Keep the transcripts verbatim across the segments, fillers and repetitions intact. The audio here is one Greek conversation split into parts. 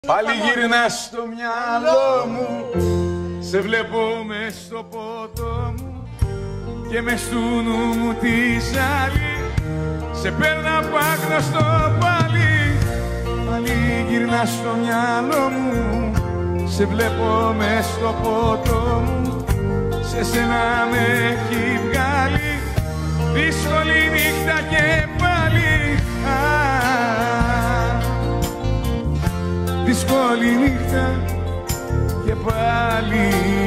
Πάλι γυρνάς στο μυαλό μου, σε βλέπω μες στο ποτό μου και μες του νου μου τη ζάλη, σε παίρνα απ' άγνωστο πάλι. Πάλι γυρνάς στο μυαλό μου, σε βλέπω μες στο ποτό μου, σε σένα με έχει βγάλει δύσκολη νύχτα και πάλι. Α, δύσκολη νύχτα και πάλι.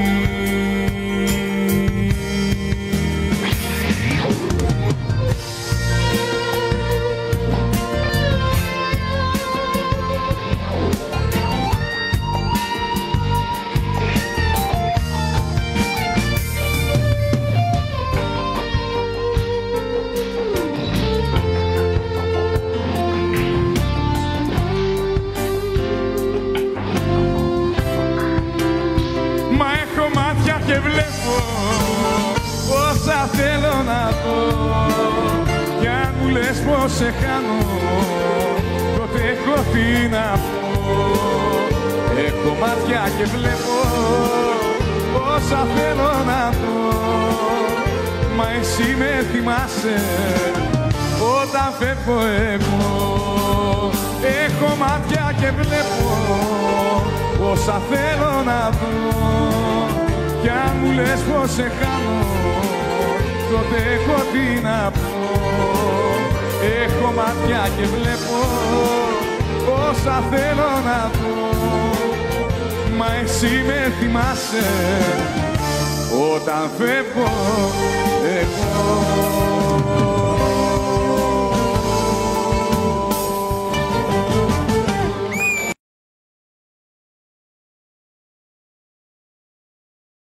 Και βλέπω όσα θέλω να δω, κι αν μου λες πως σε χάνω, τότε έχω τι να πω. Έχω μάτια και βλέπω όσα θέλω να δω, μα εσύ με θυμάσαι όταν φεύγω εγώ. Έχω μάτια και βλέπω όσα θέλω να δω, κι αν μου λες πως σε χάνω, τότε έχω τι να πω. Έχω μάτια και βλέπω όσα θέλω να δω, μα εσύ με θυμάσαι όταν φεύγω εγώ.